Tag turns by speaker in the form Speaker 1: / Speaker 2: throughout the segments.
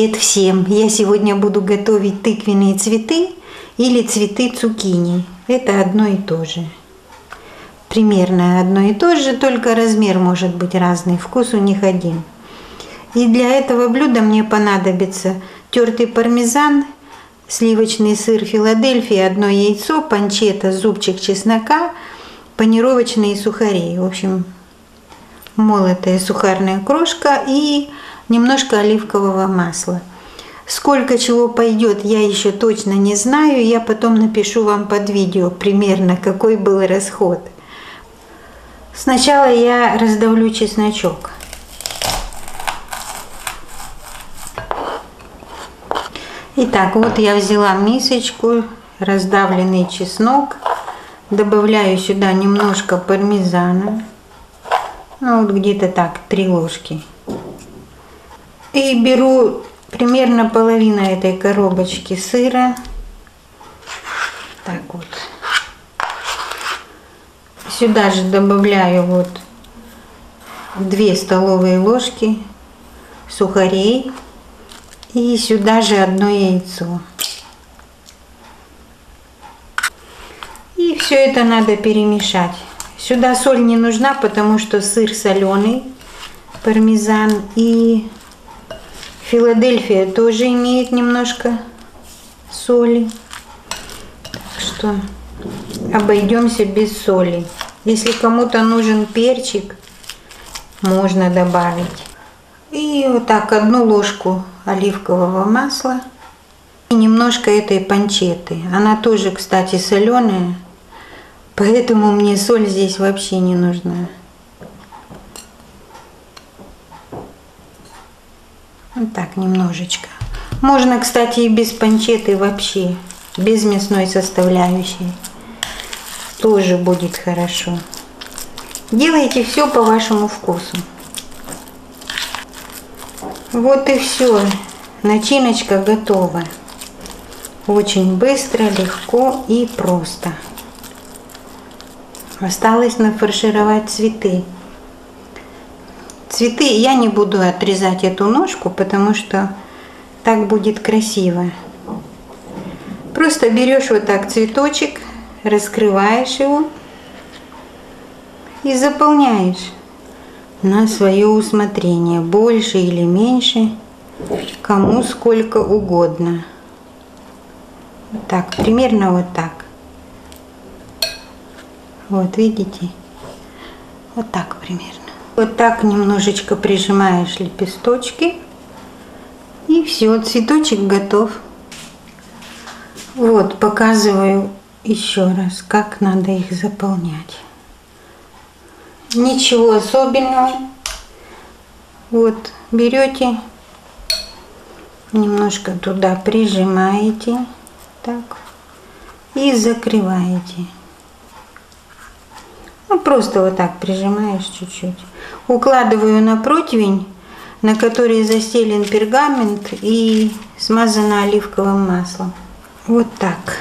Speaker 1: Привет всем! Я сегодня буду готовить тыквенные цветы или цветы цукини. Это одно и то же. Примерно одно и то же, только размер может быть разный, вкус у них один. И для этого блюда мне понадобится тертый пармезан, сливочный сыр Филадельфия, одно яйцо, панчетта, зубчик чеснока, панировочные сухари. В общем, молотая сухарная крошка и немножко оливкового масла. Сколько чего пойдет, я еще точно не знаю. Я потом напишу вам под видео примерно, какой был расход. Сначала я раздавлю чесночок. Итак, вот я взяла мисочку, раздавленный чеснок. Добавляю сюда немножко пармезана. Ну вот где-то так, 3 ложки. И беру примерно половину этой коробочки сыра. Так вот. Сюда же добавляю вот 2 столовые ложки сухарей. И сюда же одно яйцо. И все это надо перемешать. Сюда соль не нужна, потому что сыр соленый, пармезан, и Филадельфия тоже имеет немножко соли. Так что обойдемся без соли. Если кому-то нужен перчик, можно добавить. И вот так 1 ложку оливкового масла и немножко этой панчетты. Она тоже, кстати, соленая, поэтому мне соль здесь вообще не нужна. Вот так немножечко. Можно, кстати, и без панчетты вообще, без мясной составляющей. Тоже будет хорошо. Делайте все по вашему вкусу. Вот и все. Начиночка готова. Очень быстро, легко и просто. Осталось нафаршировать цветы. Цветы я не буду отрезать эту ножку, потому что так будет красиво. Просто берешь вот так цветочек, раскрываешь его и заполняешь на свое усмотрение, больше или меньше, кому сколько угодно. Вот так, примерно вот так. Вот видите? Вот так примерно. Вот так немножечко прижимаешь лепесточки, и все, цветочек готов. Вот, показываю еще раз, как надо их заполнять. Ничего особенного. Вот, берете, немножко туда прижимаете, так, и закрываете. Ну, просто вот так прижимаешь чуть-чуть. Укладываю на противень, на который застелен пергамент и смазано оливковым маслом. Вот так.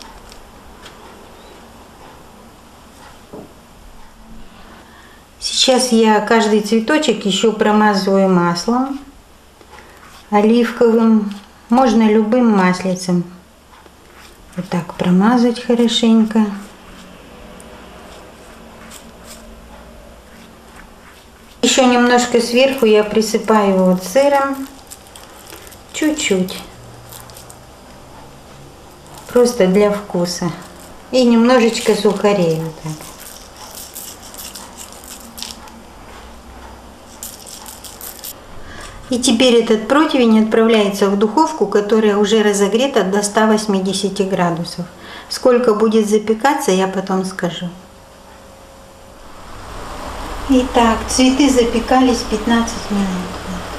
Speaker 1: Сейчас я каждый цветочек еще промазываю маслом оливковым, можно любым маслицем. Вот так промазать хорошенько. Еще немножко сверху я присыпаю вот сыром, чуть-чуть, просто для вкуса, и немножечко сухарей вот так. И теперь этот противень отправляется в духовку, которая уже разогрета до 180 градусов. Сколько будет запекаться, я потом скажу. Итак, цветы запекались 15 минут.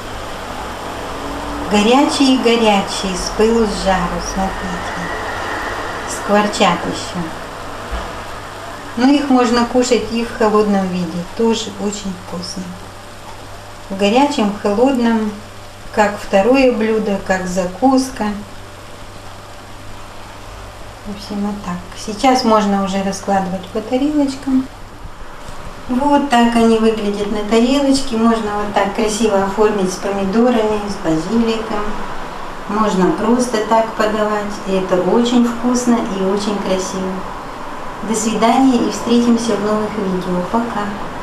Speaker 1: Горячие-горячие, с пылу с жару, смотрите. Скворчат еще. Но их можно кушать и в холодном виде, тоже очень вкусно. В горячем, в холодном, как второе блюдо, как закуска. В общем, вот так. Сейчас можно уже раскладывать по тарелочкам. Вот так они выглядят на тарелочке. Можно вот так красиво оформить с помидорами, с базиликом. Можно просто так подавать. И это очень вкусно и очень красиво. До свидания и встретимся в новых видео. Пока!